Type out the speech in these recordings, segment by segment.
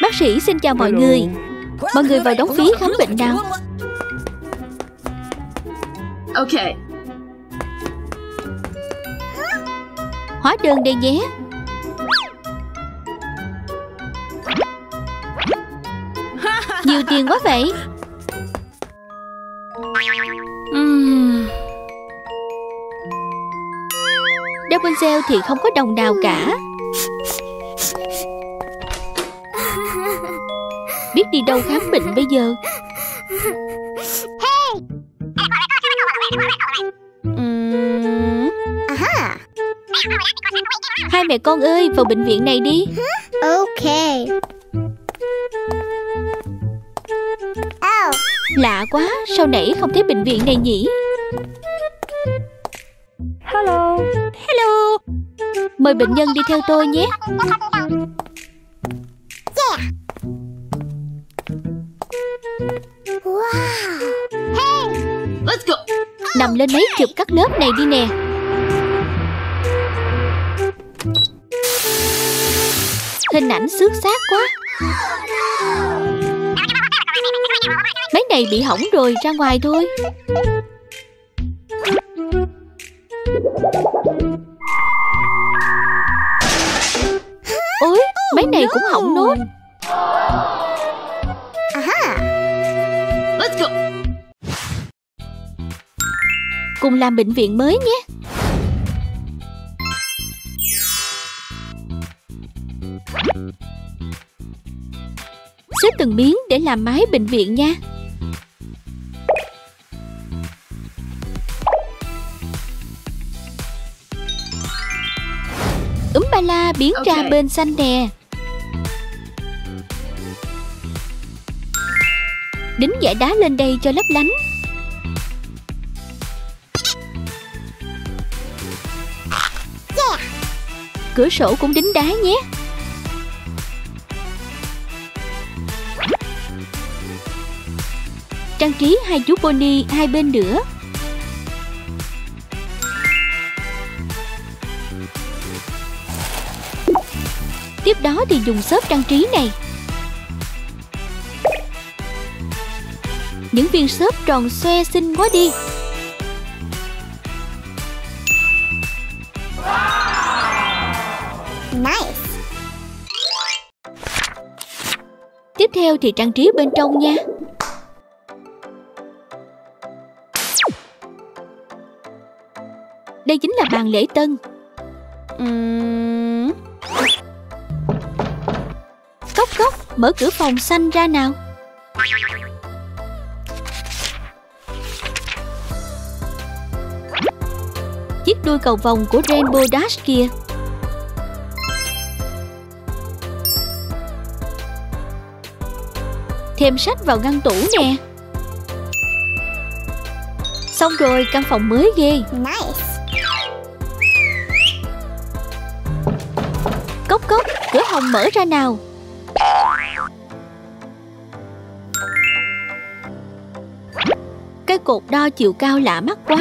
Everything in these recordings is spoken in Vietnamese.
Bác sĩ xin chào mọi người. Mọi người vào đóng phí khám bệnh nào. Ok. Hóa đơn đây nhé. Nhiều tiền quá vậy. Rapunzel thì không có đồng nào cả. Biết đi đâu khám bệnh bây giờ. Hai mẹ con ơi, vào bệnh viện này đi. Ok. Lạ quá, sao nãy không thấy bệnh viện này nhỉ? Hello. Hello. Mời bệnh nhân đi theo tôi nhé. Let's go. Nằm lên mấy chụp các lớp này đi nè. Hình ảnh xước xác quá. Mấy này bị hỏng rồi, ra ngoài thôi. Ôi, mấy này cũng hỏng nốt. Let's go. Cùng làm bệnh viện mới nhé. Xếp từng miếng để làm mái bệnh viện nha. Ba la biến ra bên xanh nè. Đính dải đá lên đây cho lấp lánh. Cửa sổ cũng đính đá nhé. Trang trí hai chú pony hai bên nữa. Tiếp đó thì dùng xốp trang trí này. Những viên xốp tròn xoe xinh quá đi. Nice. Tiếp theo thì trang trí bên trong nha. Đây chính là bàn lễ tân. Cốc cốc, mở cửa phòng xanh ra nào. Chiếc đuôi cầu vồng của Rainbow Dash kìa. Thêm sách vào ngăn tủ nè. Xong rồi, căn phòng mới ghê. Nice. Cốc cốc, cửa hồng mở ra nào. Cái cột đo chiều cao lạ mắt quá.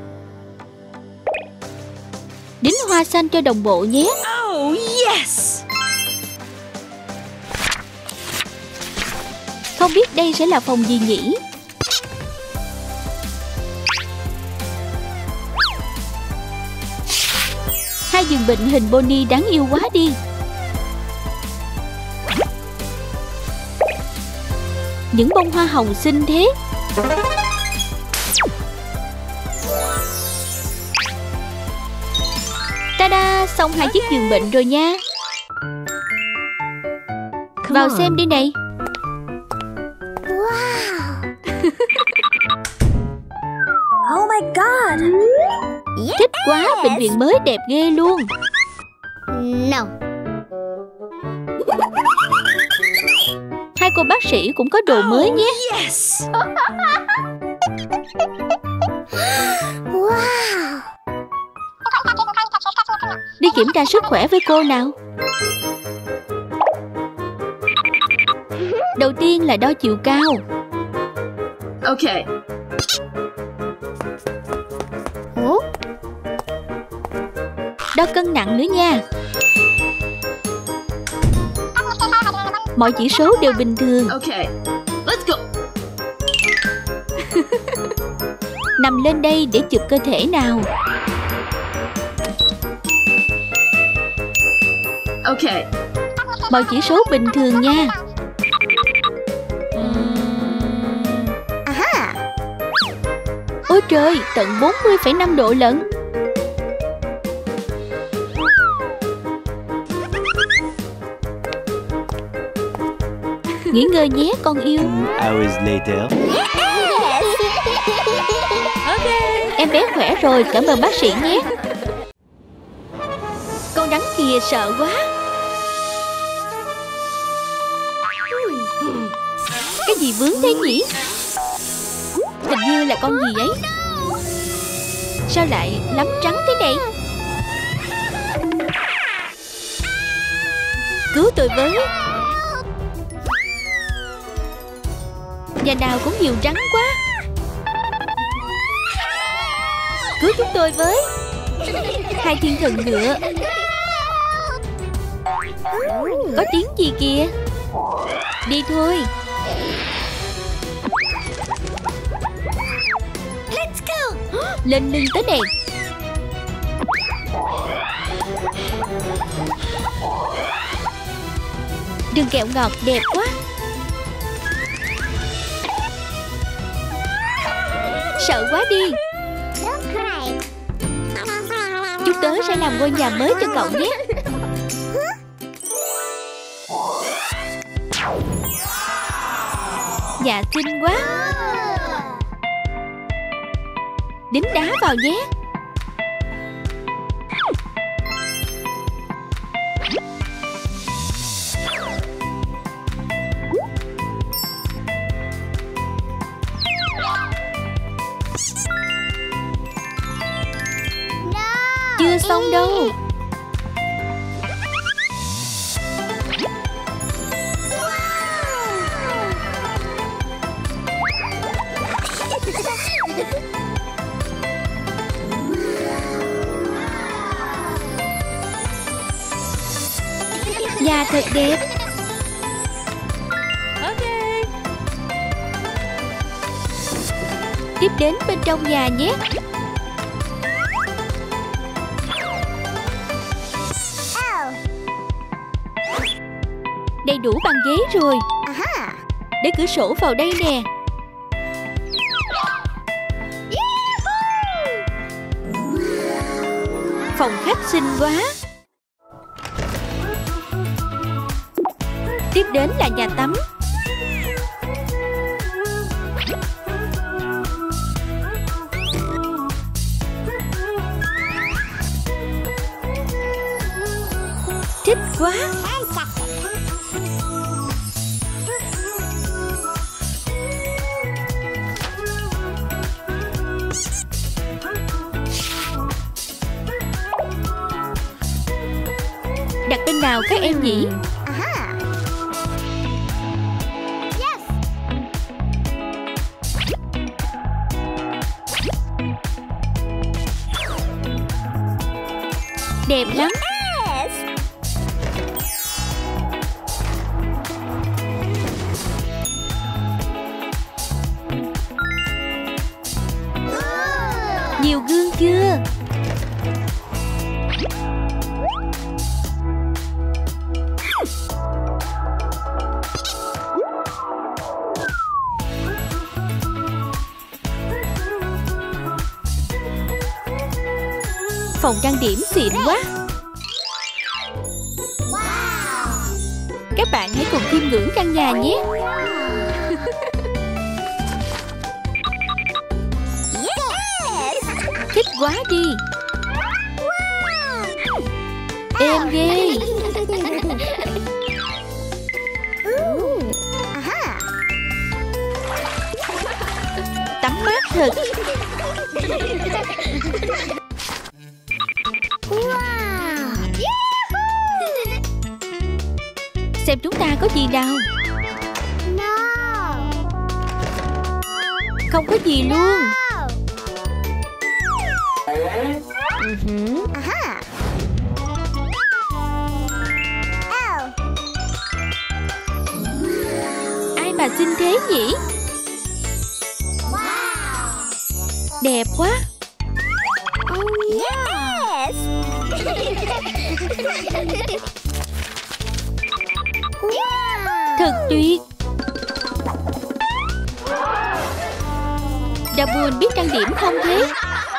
Đính hoa xanh cho đồng bộ nhé. Oh yes. Không biết đây sẽ là phòng gì nhỉ? Hai giường bệnh hình pony đáng yêu quá đi. Những bông hoa hồng xinh thế. Ta-da, xong hai chiếc giường bệnh rồi nha. Vào xem đi này. Wow. Oh my god. Thích quá, bệnh viện mới đẹp ghê luôn. No. Hai cô bác sĩ cũng có đồ mới nhé. Yes. Wow. Đi kiểm tra sức khỏe với cô nào. Đầu tiên là đo chiều cao. Ok. Đo cân nặng nữa nha. Mọi chỉ số đều bình thường. Okay, let's go. Nằm lên đây để chụp cơ thể nào. Okay. Mọi chỉ số bình thường nha. Ôi trời, tận 40,5 độ lận. Nghỉ ngơi nhé con yêu. Hours later. Em bé khỏe rồi, cảm ơn bác sĩ nhé. Con rắn kìa sợ quá. Cái gì vướng thế nhỉ? Hình như là con gì ấy. Sao lại lắm trắng thế này? Cứu tôi với. Nhà nào cũng nhiều rắn quá. Cứu chúng tôi với. Hai thiên thần ngựa. Có tiếng gì kìa? Đi thôi. Let's go. Lên lưng tới này. Đường kẹo ngọt đẹp quá. Sợ quá đi. Don't cry. Chúng tớ sẽ làm ngôi nhà mới cho cậu nhé. Nhà xinh quá. Đính đá vào nhé. Chưa xong đâu. Nhà thật đẹp. Tiếp đến bên trong nhà nhé. Đầy đủ bàn ghế rồi. Để cửa sổ vào đây nè. Phòng khách xinh quá. Tiếp đến là nhà tắm. Thích quá. Đặt bên nào các em nhỉ? Đẹp lắm. Nhiều gương chưa? Phòng trang điểm xịn quá. Các bạn hãy cùng chiêm ngưỡng căn nhà nhé. Thích quá đi. Êm ghê. Tắm mát thật. Xem chúng ta có gì nào. Không có gì luôn. mà xinh thế nhỉ? Đẹp quá. Yes. Thật tuyệt. Dabul biết trang điểm không thế?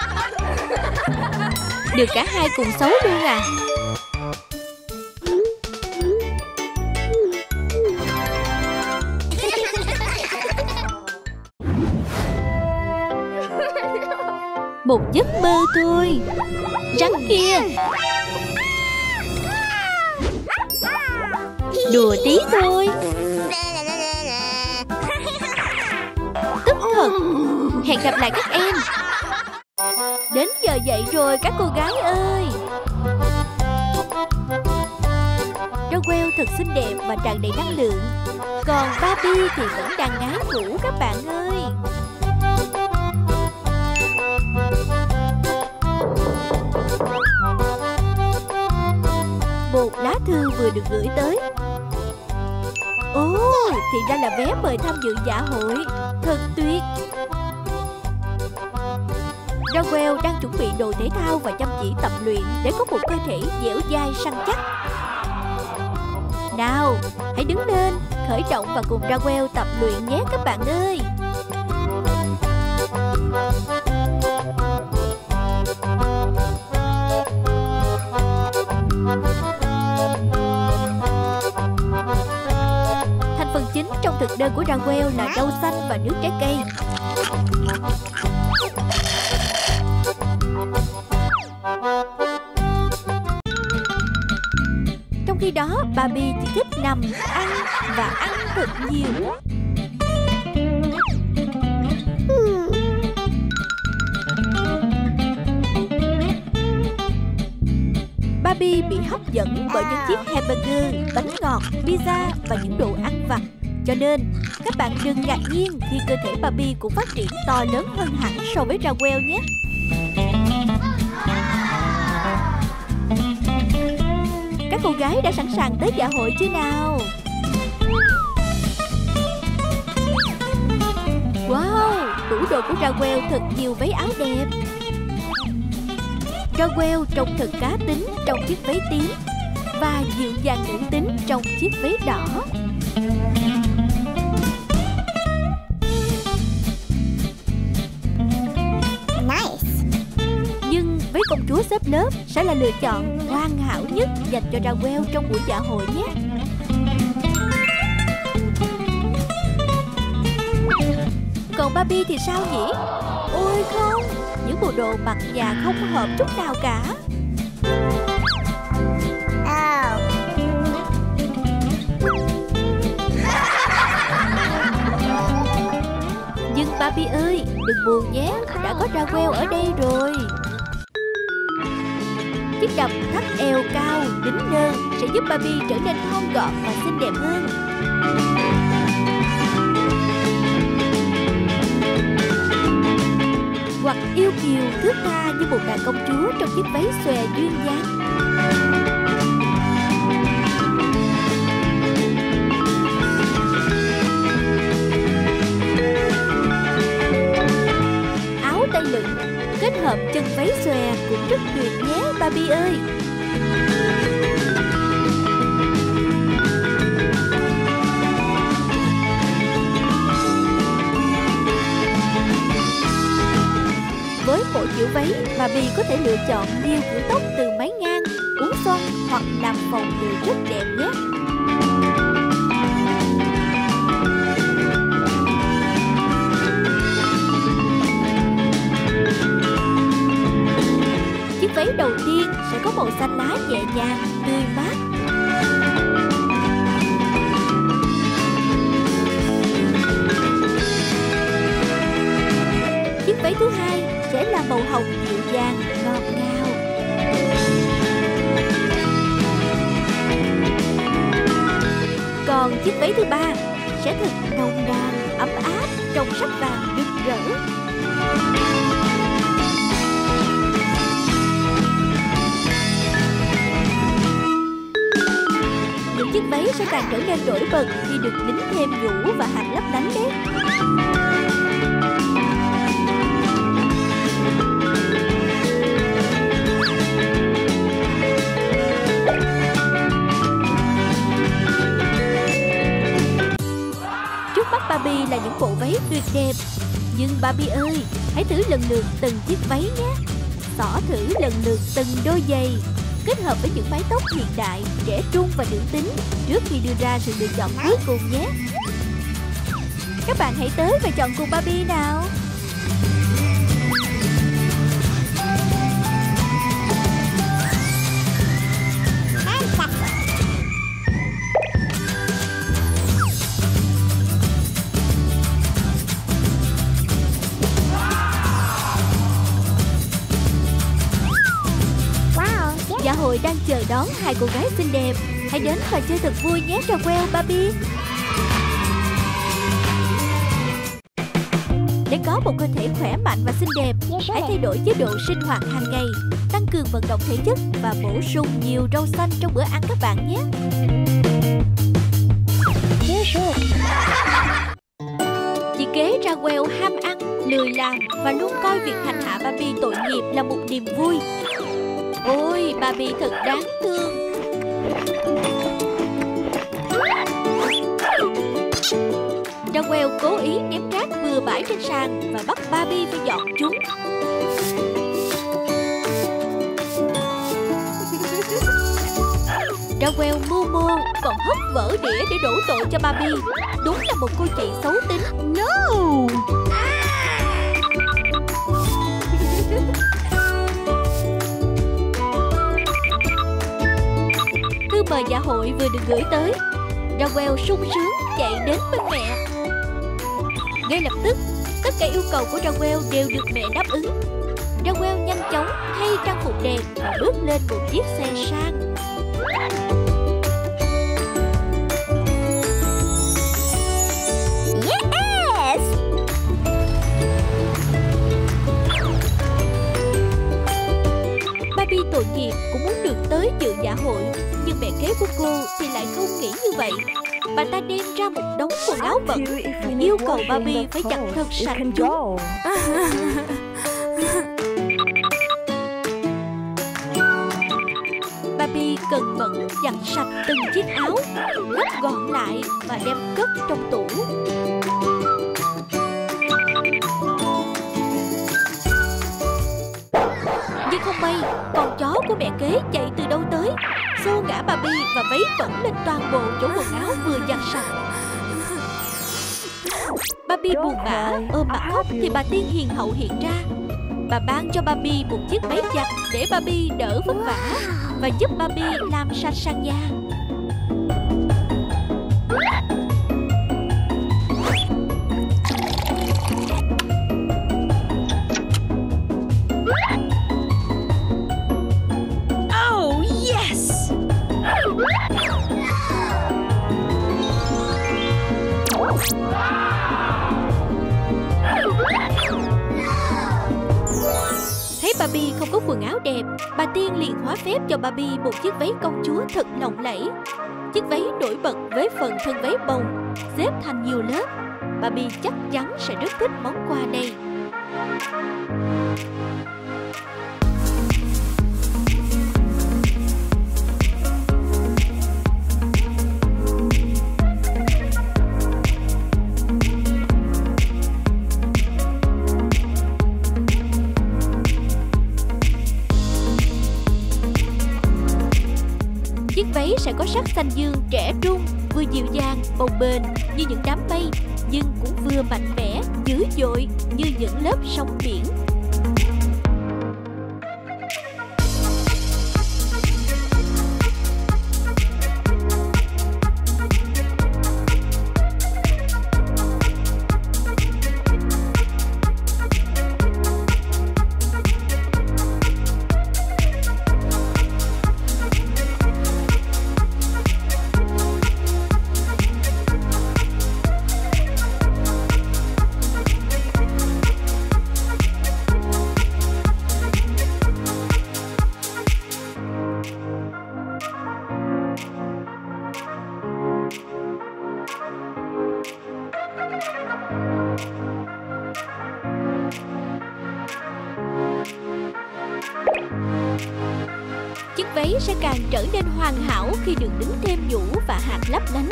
Được cả hai cùng xấu luôn à. Một giấc mơ thôi. Rắn kia. Đùa tí thôi. Tức thật. Hẹn gặp lại các em. Đến giờ dậy rồi các cô gái ơi. Rowell thật xinh đẹp và tràn đầy năng lượng. Còn Barbie thì vẫn đang ngái ngủ các bạn ơi. Một lá thư vừa được gửi tới. Ồ, thì ra là vé mời tham dự dạ hội. Thật tuyệt. Rowell đang chuẩn bị đồ thể thao và chăm chỉ tập luyện để có một cơ thể dẻo dai săn chắc. Nào, hãy đứng lên, khởi động và cùng Rowell tập luyện nhé các bạn ơi. Thành phần chính trong thực đơn của Rowell là rau xanh và nước trái cây. Trong khi đó, Barbie chỉ thích nằm, ăn và ăn thật nhiều. Barbie bị hấp dẫn bởi những chiếc hamburger, bánh ngọt, pizza và những đồ ăn vặt. Cho nên, các bạn đừng ngạc nhiên khi cơ thể Barbie cũng phát triển to lớn hơn hẳn so với Rowell nhé. Các cô gái đã sẵn sàng tới dạ hội chưa nào? Wow, tủ đồ của Rowell thật nhiều váy áo đẹp. Rowell trông thật cá tính trong chiếc váy tím và dịu dàng nữ tính trong chiếc váy đỏ. Nice. Nhưng váy công chúa xếp lớp sẽ là lựa chọn hoàn hảo nhất dành cho Rowell trong buổi dạ hội nhé. Còn Barbie thì sao nhỉ? Ôi không, những bộ đồ mặc nhà không hợp chút nào cả. Oh. Nhưng Barbie ơi, đừng buồn nhé, đã có Rowell ở đây rồi. Chiếc đầm thắt eo cao, đính nơ sẽ giúp Barbie trở nên thon gọn và xinh đẹp hơn. Hoặc yêu kiều thướt tha như một nàng công chúa trong chiếc váy xòe duyên dáng. Áo tay lửng kết hợp chân váy xòe cũng rất tuyệt nhé Barbie ơi. Với mỗi kiểu váy, Barbie có thể lựa chọn nhiều kiểu tóc từ mái ngang, uốn xoăn hoặc làm phồng đều rất đẹp nhé. Chiếc váy đầu tiên sẽ có màu xanh lá nhẹ nhàng, tươi mát. Chiếc váy thứ hai sẽ là màu hồng dịu dàng, ngọt ngào. Còn chiếc váy thứ ba sẽ thật nồng nàn, ấm áp, trong sắc vàng rực rỡ. Những chiếc váy thể sẽ càng trở nên nổi bật khi được đính thêm nhũ và hạt lấp lánh đấy. Trước mắt Barbie là những bộ váy tuyệt đẹp. Nhưng Barbie ơi, hãy thử lần lượt từng chiếc váy nhé. Xỏ thử lần lượt từng đôi giày, kết hợp với những mái tóc hiện đại, trẻ trung và nữ tính trước khi đưa ra sự lựa chọn cuối cùng nhé. Các bạn hãy tới và chọn cùng Barbie nào. Dạ hội đang chờ đón hai cô gái xinh đẹp. Hãy đến và chơi thật vui nhé Raquel, Barbie. Để có một cơ thể khỏe mạnh và xinh đẹp, hãy thay đổi chế độ sinh hoạt hàng ngày, tăng cường vận động thể chất và bổ sung nhiều rau xanh trong bữa ăn các bạn nhé. Chị kế Raquel ham ăn, lười làm và luôn coi việc hành hạ Barbie tội nghiệp là một niềm vui. Ôi, Barbie thật đáng thương. Raquel cố ý ném rác bừa bãi trên sàn và bắt Barbie phải dọn chúng. Raquel mưu mô còn hất vỡ đĩa để đổ tội cho Barbie. Đúng là một cô chị xấu tính. No! Thư mời dạ hội vừa được gửi tới. Raquel sung sướng chạy đến bên mẹ. Ngay lập tức, tất cả yêu cầu của Raquel đều được mẹ đáp ứng. Raquel nhanh chóng thay trang phục đẹp và bước lên một chiếc xe sang. Yes! Barbie tội nghiệp cũng muốn được tới dự dạ hội, nhưng mẹ kế của cô thì lại không nghĩ như vậy. Bà ta đem ra một đống quần áo bẩn và yêu cầu Barbie phải giặt thật sạch chúng. Barbie cần mẫn giặt sạch từng chiếc áo, gấp gọn lại và đem cất trong tủ. Nhưng không may, con chó của mẹ kế chạy từ đâu tới, xô ngã Barbie và vấy bẩn lên toàn bộ chỗ quần áo vừa giặt sạch. Barbie buồn bã ôm mặt khóc thì bà tiên hiền hậu hiện ra. Bà ban cho Barbie một chiếc máy giặt để Barbie đỡ vất vả và giúp Barbie làm sạch sàn nhà. Oh, yes! Thấy Barbie không có quần áo đẹp, bà tiên liền hóa phép cho Barbie một chiếc váy công chúa thật lộng lẫy. Chiếc váy nổi bật với phần thân váy bồng, xếp thành nhiều lớp. Barbie chắc chắn sẽ rất thích món quà này. Chiếc váy sẽ có sắc xanh dương trẻ trung, vừa dịu dàng, bồng bềnh như những đám mây, nhưng cũng vừa mạnh mẽ, dữ dội như những lớp sóng biển. váy sẽ càng trở nên hoàn hảo khi được đính thêm nhũ và hạt lấp lánh.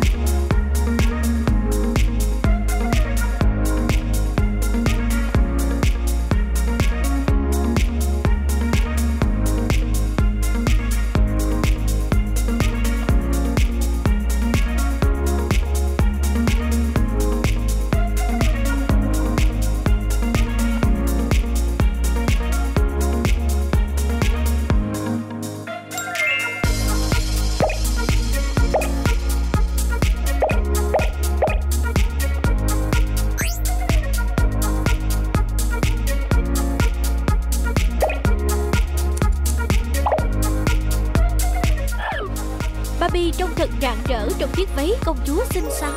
Barbie trông thật rạng rỡ trong chiếc váy công chúa xinh xắn.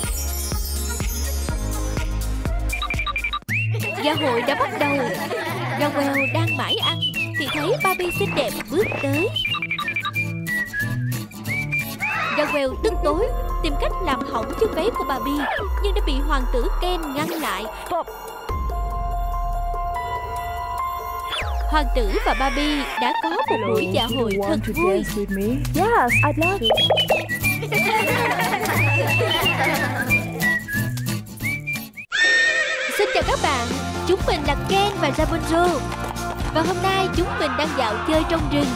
Dạ hội đã bắt đầu. Joel đang mải ăn thì thấy Barbie xinh đẹp bước tới. Joel tức tối tìm cách làm hỏng chiếc váy của Barbie, nhưng đã bị hoàng tử Ken ngăn lại. Hoàng tử và Barbie đã có một buổi dạ hội thật vui. Yes, I'd love it. Xin chào các bạn, chúng mình là Ken và Rapunzel. Và hôm nay chúng mình đang dạo chơi trong rừng.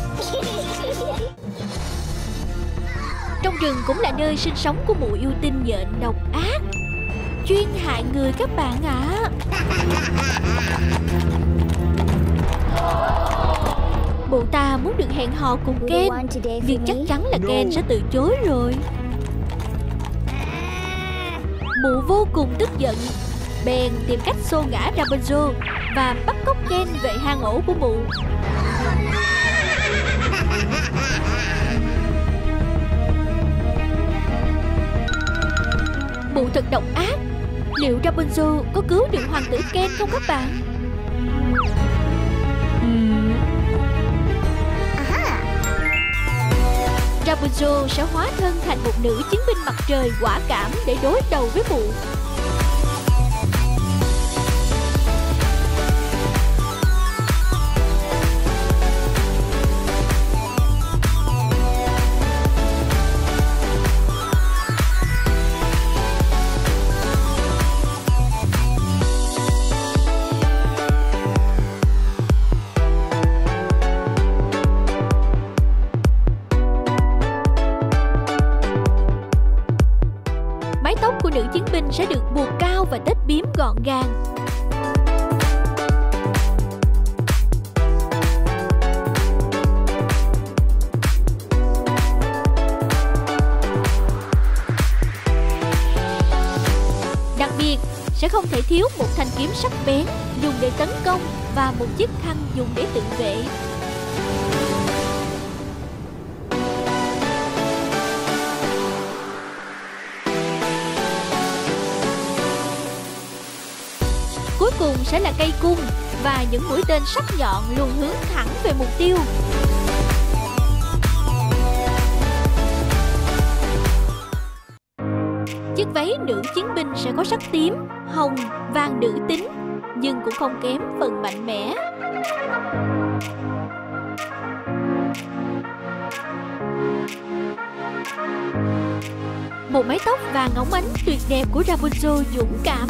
Trong rừng cũng là nơi sinh sống của mụ yêu tinh nhện độc ác, chuyên hại người các bạn ạ. Mụ ta muốn được hẹn hò cùng Ken, nhưng chắc chắn là Ken sẽ từ chối rồi. Mụ vô cùng tức giận, bèn tìm cách xô ngã Rapunzel và bắt cóc Ken về hang ổ của mụ. Mụ thật độc ác. Liệu Rapunzel có cứu được hoàng tử Ken không các bạn? Rapunzel sẽ hóa thân thành một nữ chiến binh mặt trời quả cảm để đối đầu với mụ. Mái tóc của nữ chiến binh sẽ được buộc cao và tết bím gọn gàng. Đặc biệt, sẽ không thể thiếu một thanh kiếm sắc bén dùng để tấn công và một chiếc khăn dùng để tự vệ. Cuối cùng sẽ là cây cung và những mũi tên sắc nhọn luôn hướng thẳng về mục tiêu. Chiếc váy nữ chiến binh sẽ có sắc tím, hồng, vàng nữ tính, nhưng cũng không kém phần mạnh mẽ. Một mái tóc vàng óng ánh tuyệt đẹp của Rapunzel dũng cảm.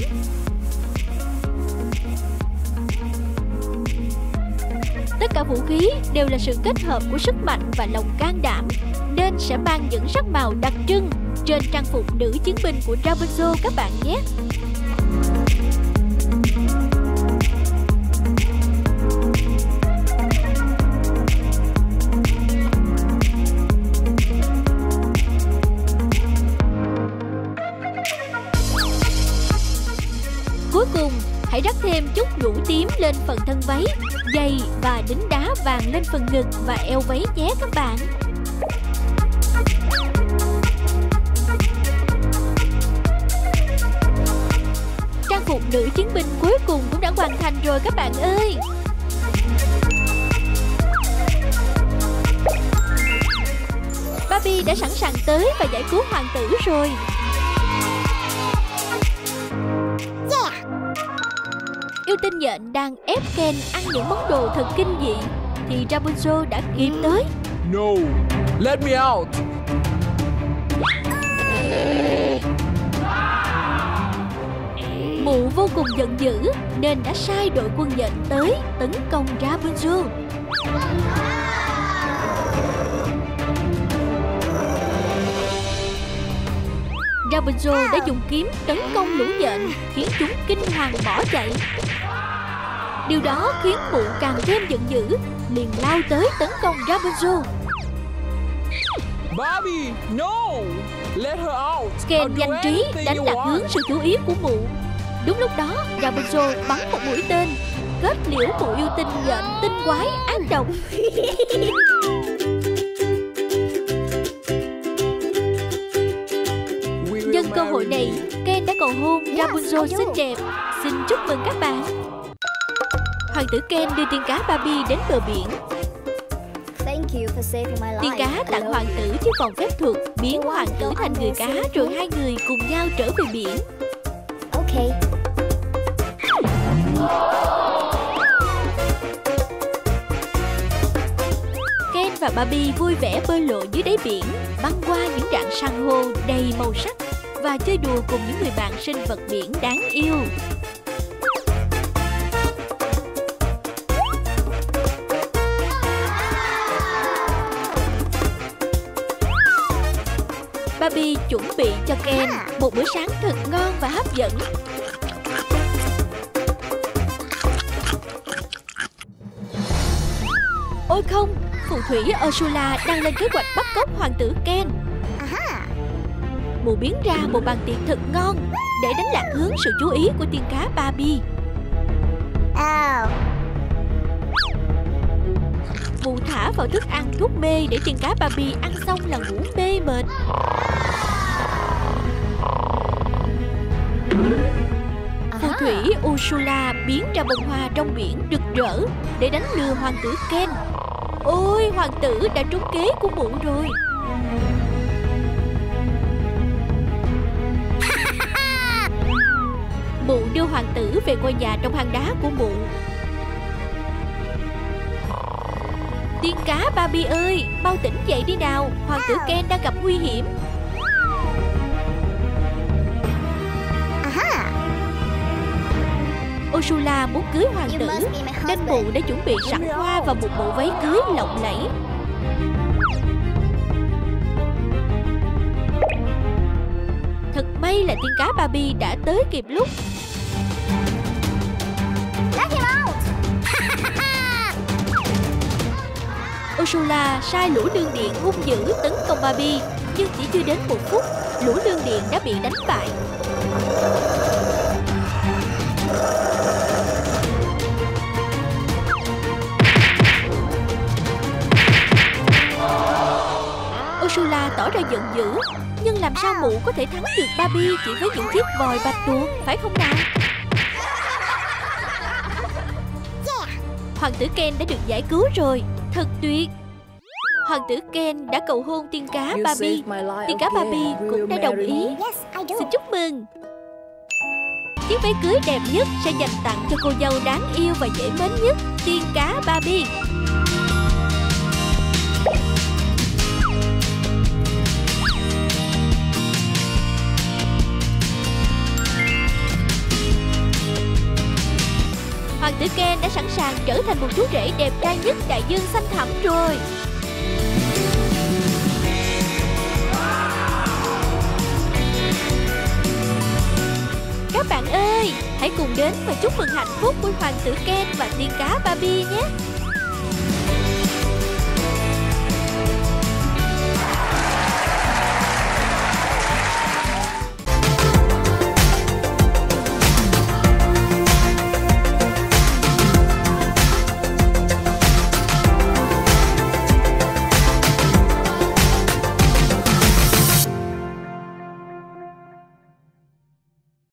Tất cả vũ khí đều là sự kết hợp của sức mạnh và lòng can đảm, nên sẽ mang những sắc màu đặc trưng trên trang phục nữ chiến binh của Rapunzel các bạn nhé. Cuối cùng, hãy rắc thêm chút nhũ tím lên phần thân váy, giày và đính đá vàng lên phần ngực và eo váy nhé các bạn. Trang phục nữ chiến binh cuối cùng cũng đã hoàn thành rồi các bạn ơi. Barbie đã sẵn sàng tới và giải cứu hoàng tử rồi. Yêu tinh nhện đang ép Ken ăn những món đồ thật kinh dị. thì Rapunzel đã kịp tới. No, let me out. Mụ vô cùng giận dữ nên đã sai đội quân nhện tới tấn công Rapunzel. Rapunzel đã dùng kiếm tấn công lũ nhện khiến chúng kinh hoàng bỏ chạy. Điều đó khiến mụ càng thêm giận dữ, liền lao tới tấn công Rapunzel. Barbie, no, let her out. Ken I'll do nhanh trí anything đánh you lạc want. hướng sự chú ý của mụ. Đúng lúc đó, Rapunzel bắn một mũi tên kết liễu mụ yêu tinh nhện tinh quái ác độc. Will Nhân you cơ hội marry này, me? Ken đã cầu hôn Rapunzel I do. xinh đẹp. Xin chúc mừng các bạn. Hoàng tử Ken đưa tiên cá Barbie đến bờ biển. Thank you for saving my life. Tiên cá I tặng love hoàng you. tử chiếc vòng phép thuật biến hoàng tử thành người cá, rồi hai người cùng nhau trở về biển. Okay. Ken và Barbie vui vẻ bơi lội dưới đáy biển, băng qua những rạn san hô đầy màu sắc và chơi đùa cùng những người bạn sinh vật biển đáng yêu. Barbie chuẩn bị cho Ken một bữa sáng thật ngon và hấp dẫn. Ôi không, phù thủy Ursula đang lên kế hoạch bắt cóc hoàng tử Ken. Mụ biến ra một bàn tiệc thật ngon để đánh lạc hướng sự chú ý của tiên cá Barbie. Oh. Mụ thả vào thức ăn thuốc mê để tiên cá Barbie ăn xong là ngủ mê mệt. Phù thủy Ursula biến ra bông hoa trong biển rực rỡ để đánh lừa hoàng tử Ken. Ôi, hoàng tử đã trúng kế của mụ rồi. Mụ đưa hoàng tử về ngôi nhà trong hang đá của mụ. Tiên cá Barbie ơi, mau tỉnh dậy đi nào, hoàng tử Ken đang gặp nguy hiểm. Ursula muốn cưới hoàng You tử must be my nên husband. mụ đã chuẩn bị sẵn hoa và một bộ váy cưới lộng lẫy. Thật may là tiên cá Barbie đã tới kịp lúc. Let him out. Ursula sai lũ lương điện hung dữ tấn công Barbie, nhưng chỉ chưa đến một phút, lũ lương điện đã bị đánh bại. Ursula tỏ ra giận dữ, nhưng làm sao mụ có thể thắng được Barbie chỉ với những chiếc vòi bạch tuộc, phải không nào? Hoàng tử Ken đã được giải cứu rồi, thật tuyệt. Hoàng tử Ken đã cầu hôn tiên cá You Barbie. saved my life Tiên cá again. Barbie Will cũng you đã đồng marry ý. me? Yes, I do. Xin chúc mừng. Chiếc váy cưới đẹp nhất sẽ dành tặng cho cô dâu đáng yêu và dễ mến nhất, tiên cá Barbie. Hoàng tử Ken đã sẵn sàng trở thành một chú rể đẹp trai nhất đại dương xanh thẳm rồi. Các bạn ơi, hãy cùng đến và chúc mừng hạnh phúc của hoàng tử Ken và tiên cá Barbie nhé.